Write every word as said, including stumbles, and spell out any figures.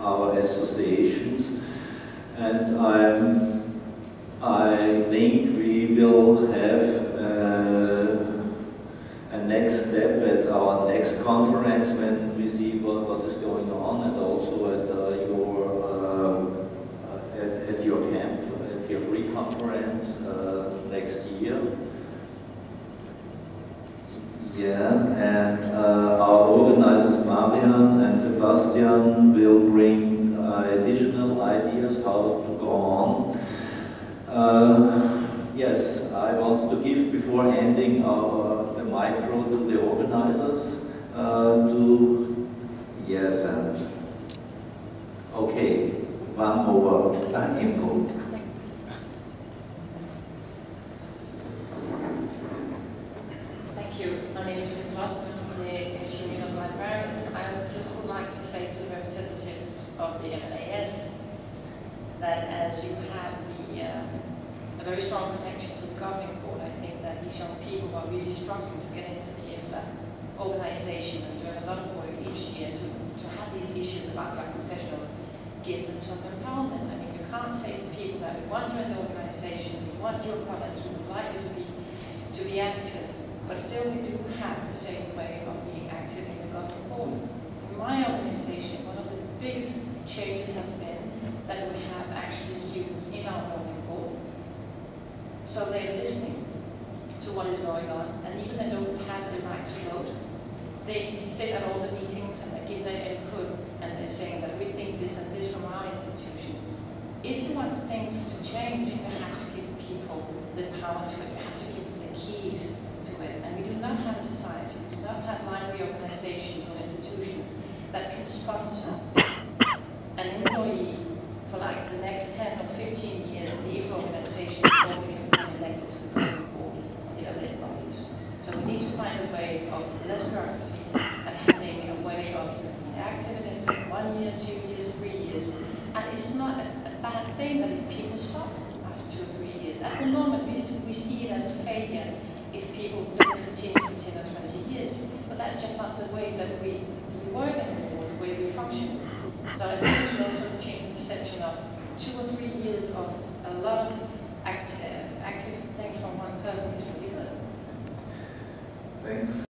our associations. And I'm, I think we will have uh, a next step at our next conference when we see what, what is going on, and also at uh, your uh, at, at your camp, at your pre-conference uh, next year. Yeah, and uh, our organizers Marian and Sebastian will bring uh, additional ideas how to go on. Uh, yes, I want to give before ending our, the micro to the organizers uh, to, yes, and okay, one more uh, input. Thank you. My name is Drost from the Danish Union of Librarians. I just would like to say to the representatives of the M L A S that as you have the um, a very strong connection to the governing board, I think that these young people are really struggling to get into the I F L A organization and doing a lot of work each year to, to have these issues about young professionals, give them some empowerment. I mean, you can't say to people that we want you in the organization, we want your comments, we would like you to be to be active, but still we do have the same way of being active in the governing board. In my organization, one of the biggest changes have been that we have actually students in our governing board. So they're listening to what is going on, and even they don't have the right to vote, they sit at all the meetings and they give their input, and they're saying that we think this and this from our institutions. If you want things to change, you have to give people the power to it, you have to give them the keys to it. And we do not have a society, we do not have library organizations or institutions that can sponsor an employee for like the next ten or fifteen years in the I F L A organization before we can become elected to the governing board of the other bodies. So we need to find a way of less bureaucracy and having a way of you can be active in it for one year, two years, three years. And it's not a, a bad thing that if people stop after two or three years. At the moment, we, we see it as a failure if people don't continue for ten or twenty years. But that's just not the way that we, we work in the board, the way we function. So I think we should also change the perception of two or three years of a lot of active, active things from one person is really good. Thanks.